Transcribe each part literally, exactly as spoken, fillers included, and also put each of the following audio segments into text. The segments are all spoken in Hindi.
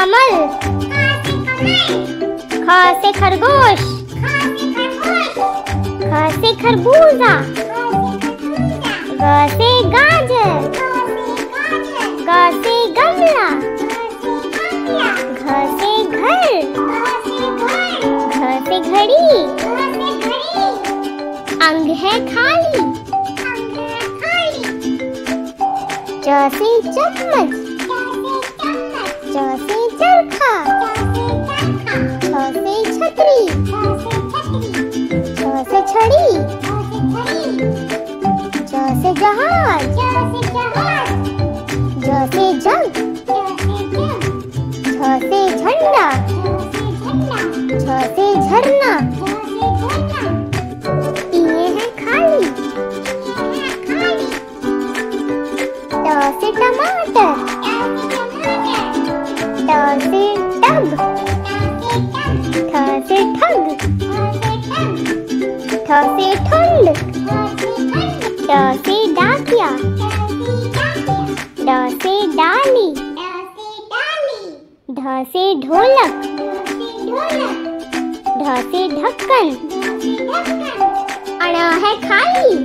कमल, ख से खरगोश, ख से खरबूजा, ग से गाजर, ग से गमला, घ से घर, घ से घड़ी, अंग है खाली, च से चम्मच, च से चरखा, छ से छतरी, छ से छड़ी, ज से जहाज, ज से जग, झ से झंडा, छ से झरना, ये है खाली, ट से टमाटर, ट से टब, ठ से ठग, ठ से ठंड, ड से डाकिया, ड से डाली, ढ से ढोलक, ढ से ढक्कन, अण है खाली,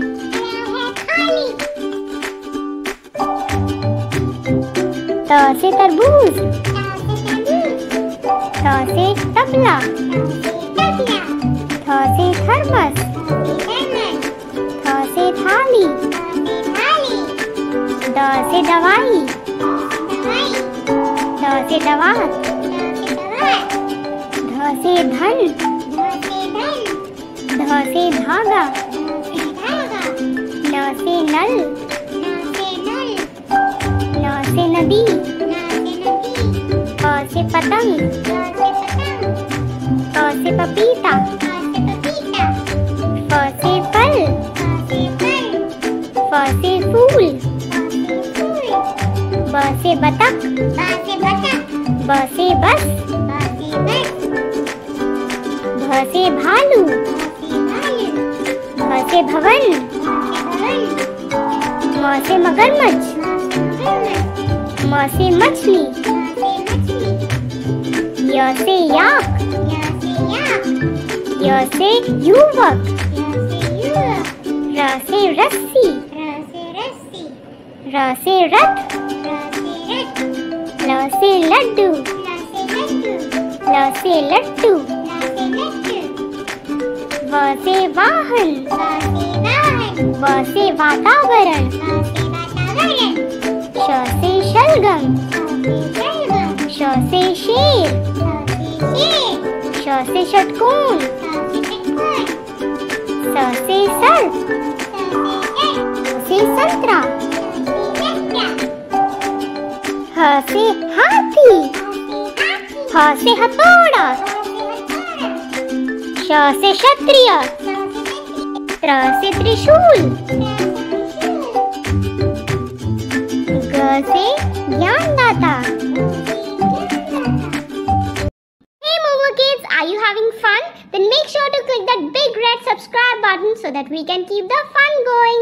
त से तरबूज, थ से तबला, थ से थर्मस, थ से थाली, द से दवाई, ध से दवात, ध से धन, ध से धागा, न से नल, न से नदी, प से पतंग, प से पपीता, फ से फल, फ से फूल, ब से बतख, ब से बस, भ से भालू, भ से भवन, म से मगरमच्छ, म से मछली, य से याक, य से युवक, र से रस्सी, र से रथ, ल से लड्डू, ल से लट्टू, व से वाहन, व से वातावरण, श से शलगम, श से शेर, श से षटकोण, स से सर्प, स से संतरा, ह से हाथी, ह से हथौड़ा, श से क्षत्रिय, त्र से त्रिशूल, ग से ज्ञानदाता। Hey Moomoo kids, are you having fun? Then make sure to click that big red subscribe button so that we can keep the fun going.